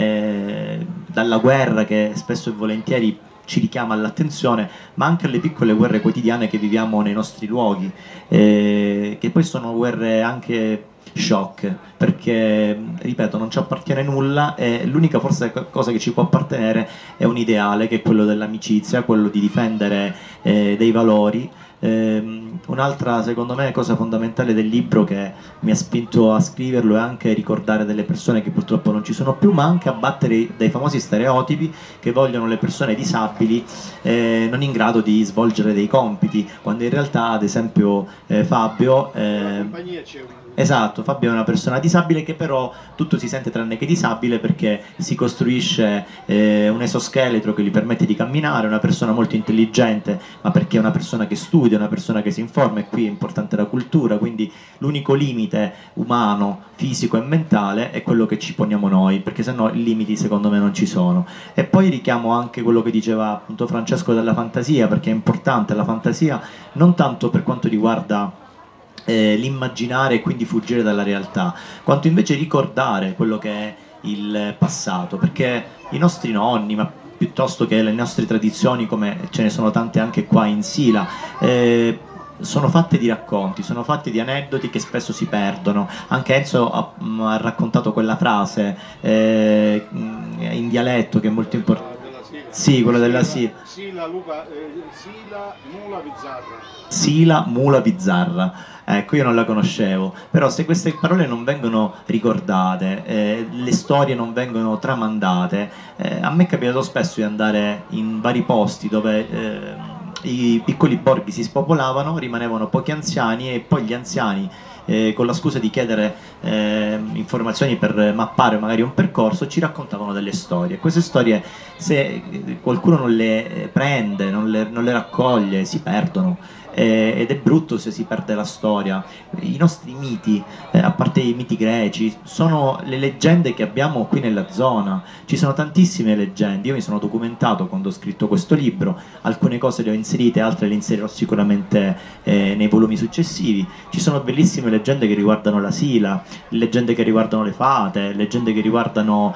dalla guerra che spesso e volentieri ci richiama all'attenzione, ma anche alle piccole guerre quotidiane che viviamo nei nostri luoghi, che poi sono guerre anche shock, perché ripeto non ci appartiene nulla e l'unica forse cosa che ci può appartenere è un ideale, che è quello dell'amicizia, quello di difendere dei valori. Un'altra secondo me cosa fondamentale del libro che mi ha spinto a scriverlo è anche ricordare delle persone che purtroppo non ci sono più, ma anche abbattere dei famosi stereotipi che vogliono le persone disabili non in grado di svolgere dei compiti, quando in realtà ad esempio Fabio esatto, Fabio è una persona disabile che però tutto si sente tranne che disabile, perché si costruisce un esoscheletro che gli permette di camminare, una persona molto intelligente, ma perché è una persona che studia, una persona che si informa, e qui è importante la cultura, quindi l'unico limite umano, fisico e mentale è quello che ci poniamo noi, perché sennò i limiti secondo me non ci sono. E poi richiamo anche quello che diceva appunto Francesco della fantasia, perché è importante la fantasia non tanto per quanto riguarda l'immaginare e quindi fuggire dalla realtà, quanto invece ricordare quello che è il passato, perché i nostri nonni, ma piuttosto che le nostre tradizioni, come ce ne sono tante anche qua in Sila, sono fatte di racconti, sono fatte di aneddoti che spesso si perdono. Anche Enzo ha raccontato quella frase in dialetto che è molto importante. Sì, quella della Sila. Sila, Mula, Bizzarra. Sila, Mula, Bizzarra. Ecco, io non la conoscevo, però se queste parole non vengono ricordate, le storie non vengono tramandate, a me è capitato spesso di andare in vari posti dove i piccoli borghi si spopolavano, rimanevano pochi anziani e poi gli anziani, con la scusa di chiedere informazioni per mappare magari un percorso, ci raccontavano delle storie. Queste storie, se qualcuno non le prende, non le raccoglie, si perdono. Ed è brutto se si perde la storia. I nostri miti, a parte i miti greci, sono le leggende che abbiamo qui nella zona. Ci sono tantissime leggende. Io mi sono documentato quando ho scritto questo libro, alcune cose le ho inserite, altre le inserirò sicuramente nei volumi successivi. Ci sono bellissime leggende che riguardano la Sila, leggende che riguardano le fate, leggende che riguardano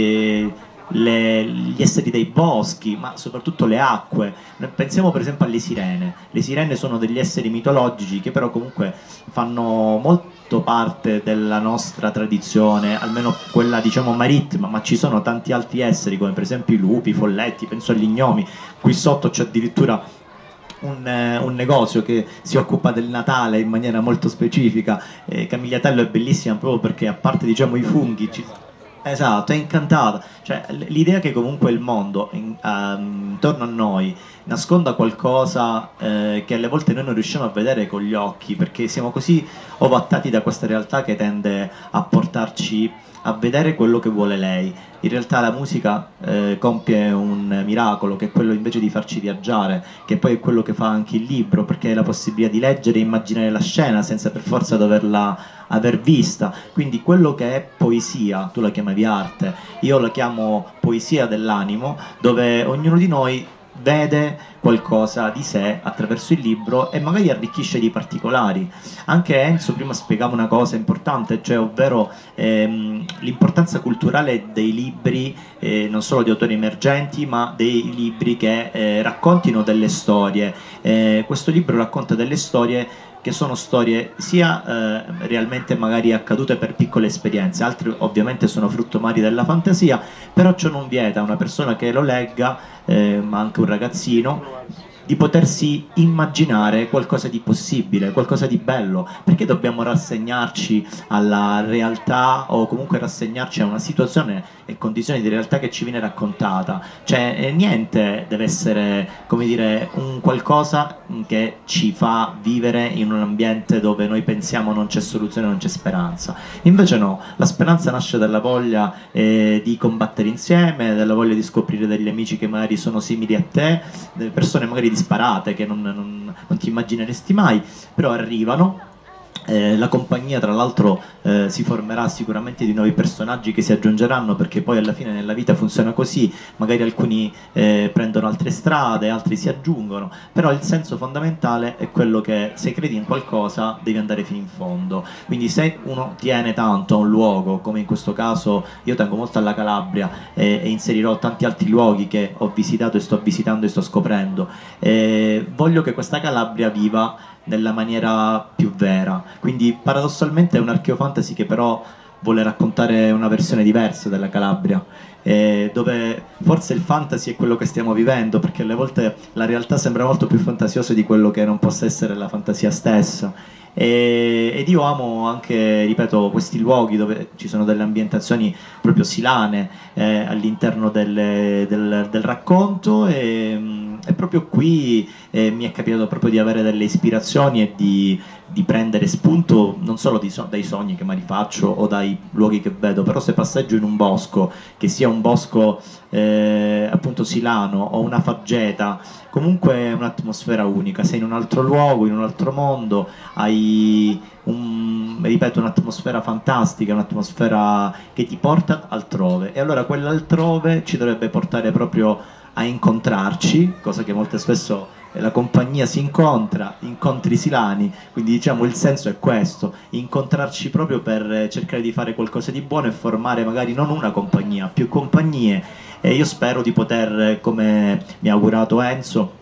gli esseri dei boschi, ma soprattutto le acque. Pensiamo per esempio alle sirene. Le sirene sono degli esseri mitologici che però comunque fanno molto parte della nostra tradizione, almeno quella diciamo marittima, ma ci sono tanti altri esseri come per esempio i lupi, i folletti, penso agli gnomi. Qui sotto c'è addirittura un negozio che si occupa del Natale in maniera molto specifica. Camigliatello è bellissima proprio perché a parte diciamo i funghi esatto, è incantata. Cioè, l'idea che comunque il mondo intorno a noi nasconda qualcosa che alle volte noi non riusciamo a vedere con gli occhi, perché siamo così ovattati da questa realtà che tende a portarci a vedere quello che vuole lei. In realtà la musica compie un miracolo, che è quello invece di farci viaggiare, che poi è quello che fa anche il libro, perché è la possibilità di leggere e immaginare la scena senza per forza doverla aver vista. Quindi quello che è poesia, tu la chiamavi arte, io la chiamo poesia dell'animo, dove ognuno di noi vede qualcosa di sé attraverso il libro e magari arricchisce di particolari. Anche Enzo prima spiegava una cosa importante, cioè ovvero l'importanza culturale dei libri, non solo di autori emergenti, ma dei libri che raccontino delle storie. Questo libro racconta delle storie che sono storie sia realmente magari accadute per piccole esperienze, altre ovviamente sono frutto mari della fantasia, però ciò non vieta a una persona che lo legga, ma anche un ragazzino, di potersi immaginare qualcosa di possibile, qualcosa di bello. Perché dobbiamo rassegnarci alla realtà o comunque rassegnarci a una situazione e condizione di realtà che ci viene raccontata? Cioè niente deve essere, come dire, un qualcosa che ci fa vivere in un ambiente dove noi pensiamo non c'è soluzione, non c'è speranza. Invece no, la speranza nasce dalla voglia di combattere insieme, dalla voglia di scoprire degli amici che magari sono simili a te, delle persone magari disparate che non ti immagineresti mai, però arrivano. La compagnia tra l'altro si formerà sicuramente di nuovi personaggi che si aggiungeranno, perché poi alla fine nella vita funziona così, magari alcuni prendono altre strade, altri si aggiungono, però il senso fondamentale è quello che se credi in qualcosa devi andare fino in fondo. Quindi se uno tiene tanto a un luogo, come in questo caso io tengo molto alla Calabria e inserirò tanti altri luoghi che ho visitato e sto visitando e sto scoprendo, voglio che questa Calabria viva nella maniera più vera. Quindi paradossalmente è un archeofantasy che però vuole raccontare una versione diversa della Calabria, dove forse il fantasy è quello che stiamo vivendo, perché alle volte la realtà sembra molto più fantasiosa di quello che non possa essere la fantasia stessa. Ed io amo anche, ripeto, questi luoghi dove ci sono delle ambientazioni proprio silane all'interno del racconto, e proprio qui mi è capitato proprio di avere delle ispirazioni e di prendere spunto non solo dai sogni che mi rifaccio o dai luoghi che vedo, però se passeggio in un bosco, che sia un bosco appunto silano o una faggeta, comunque è un'atmosfera unica, sei in un altro luogo, in un altro mondo, hai ripeto, un'atmosfera fantastica, un'atmosfera che ti porta altrove, e allora quell'altrove ci dovrebbe portare proprio a incontrarci, cosa che molto spesso la compagnia si incontra, incontri silani, quindi diciamo il senso è questo, incontrarci proprio per cercare di fare qualcosa di buono e formare magari non una compagnia, più compagnie. E io spero di poter, come mi ha augurato Enzo,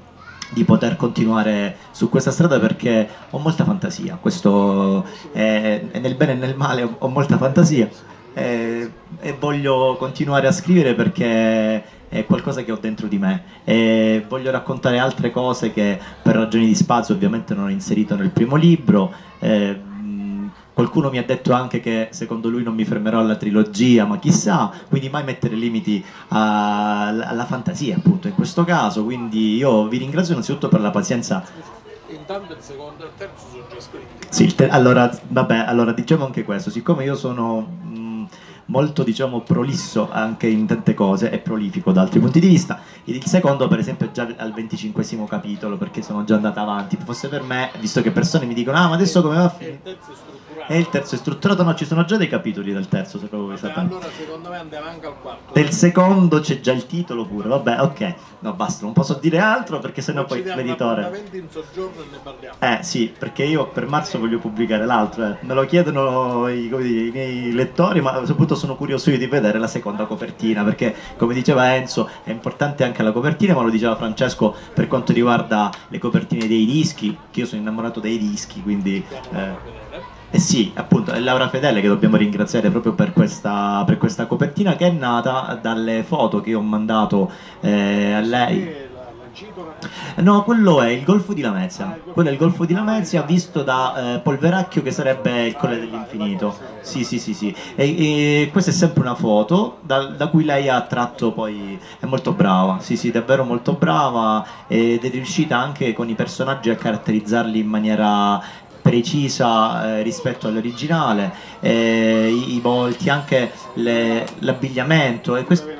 di poter continuare su questa strada, perché ho molta fantasia, questo è nel bene e nel male, ho molta fantasia, e voglio continuare a scrivere perché è qualcosa che ho dentro di me, e voglio raccontare altre cose che per ragioni di spazio ovviamente non ho inserito nel primo libro. Qualcuno mi ha detto anche che secondo lui non mi fermerò alla trilogia, ma chissà, quindi mai mettere limiti alla fantasia, appunto, in questo caso. Quindi io vi ringrazio innanzitutto per la pazienza. Intanto il secondo e il terzo sono già scritti. Sì, allora, vabbè, allora diciamo anche questo, siccome io sono molto, diciamo, prolisso anche in tante cose e prolifico da altri punti di vista, il secondo per esempio è già al 25esimo capitolo, perché sono già andata avanti. Fosse per me, visto che persone mi dicono ma adesso come va a finire? E il terzo è strutturato, no, ci sono già dei capitoli del terzo, se proprio allora secondo me andiamo anche al quarto. del secondo c'è già il titolo pure, vabbè, ok, no basta, non posso dire altro perché sennò poi l'editore... in soggiorno e ne parliamo. Sì, perché io per marzo voglio pubblicare l'altro, me lo chiedono i miei lettori, ma soprattutto sono curioso io di vedere la seconda copertina, perché come diceva Enzo è importante anche la copertina, ma lo diceva Francesco per quanto riguarda le copertine dei dischi, che io sono innamorato dei dischi, quindi... sì, appunto, è Laura Fedele che dobbiamo ringraziare proprio per questa copertina, che è nata dalle foto che ho mandato a lei. No, quello è il Golfo di Lamezia. Quello è il Golfo di Lamezia visto da Polveracchio, che sarebbe il Colle dell'Infinito. Sì, sì, sì, sì. E questa è sempre una foto da cui lei ha tratto poi. È molto brava, sì, sì, davvero molto brava, ed è riuscita anche con i personaggi a caratterizzarli in maniera precisa rispetto all'originale, i volti, anche l'abbigliamento, e questo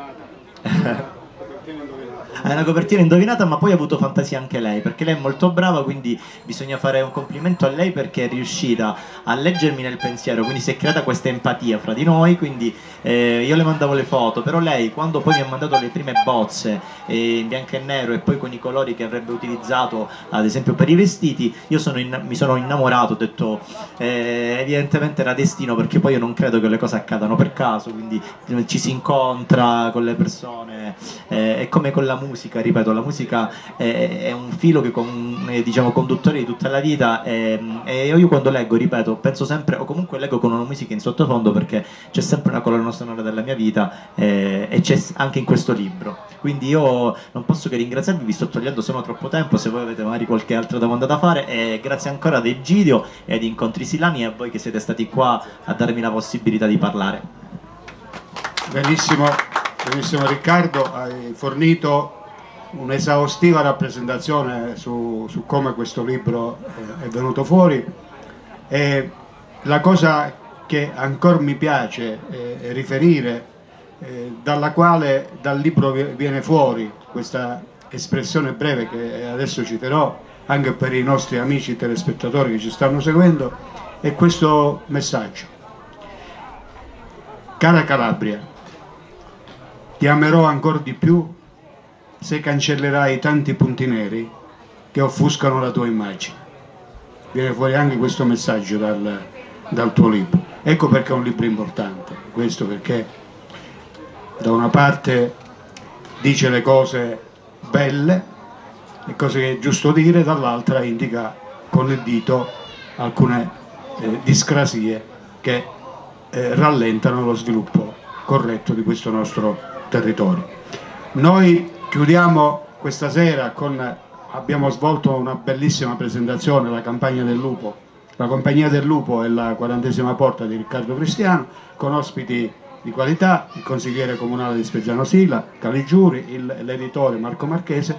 è una copertina indovinata, ma poi ha avuto fantasia anche lei, perché lei è molto brava, quindi bisogna fare un complimento a lei perché è riuscita a leggermi nel pensiero, quindi si è creata questa empatia fra di noi. Quindi io le mandavo le foto, però lei quando poi mi ha mandato le prime bozze in bianco e nero e poi con i colori che avrebbe utilizzato ad esempio per i vestiti, io mi sono innamorato, ho detto evidentemente era destino, perché poi io non credo che le cose accadano per caso, quindi ci si incontra con le persone, è come con la musica, ripeto, la musica è un filo che diciamo conduttore di tutta la vita, e io quando leggo, ripeto, penso sempre, o comunque leggo con una musica in sottofondo, perché c'è sempre una colonna sonora della mia vita, e c'è anche in questo libro. Quindi io non posso che ringraziarvi, vi sto togliendo solo troppo tempo, se voi avete magari qualche altra domanda da fare, e grazie ancora ad Egidio e ad Incontri Silani e a voi che siete stati qua a darmi la possibilità di parlare. Benissimo, benissimo Riccardo, hai fornito un'esaustiva rappresentazione su come questo libro è venuto fuori, e la cosa che ancora mi piace riferire, dal libro viene fuori questa espressione breve che adesso citerò anche per i nostri amici telespettatori che ci stanno seguendo, è questo messaggio: cara Calabria, ti amerò ancora di più se cancellerai tanti punti neri che offuscano la tua immagine. Viene fuori anche questo messaggio dal tuo libro. Ecco perché è un libro importante, questo perché da una parte dice le cose belle, le cose che è giusto dire, dall'altra indica con il dito alcune discrasie che rallentano lo sviluppo corretto di questo nostro territorio. Noi chiudiamo questa sera abbiamo svolto una bellissima presentazione, la Campagna del Lupo. La Compagnia del Lupo è la 40esima porta di Riccardo Cristiano, con ospiti di qualità, il consigliere comunale di Spezzano Sila, Caligiuri, l'editore Marco Marchese.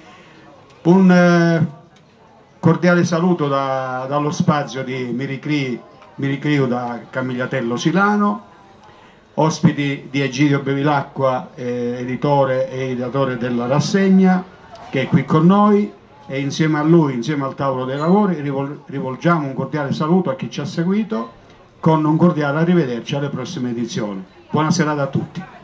Un cordiale saluto dallo spazio di Miricriu da Camigliatello Silano, ospiti di Egidio Bevilacqua, editore e ideatore della rassegna, che è qui con noi, e insieme a lui, insieme al tavolo dei lavori, rivolgiamo un cordiale saluto a chi ci ha seguito, con un cordiale arrivederci alle prossime edizioni. Buona serata a tutti.